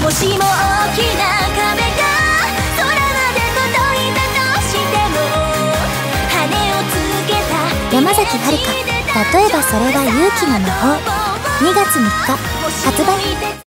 もしも大きな壁が空まで届いたとしても羽をつけた山崎遥。例えばそれは勇気の魔法。2月3日発売。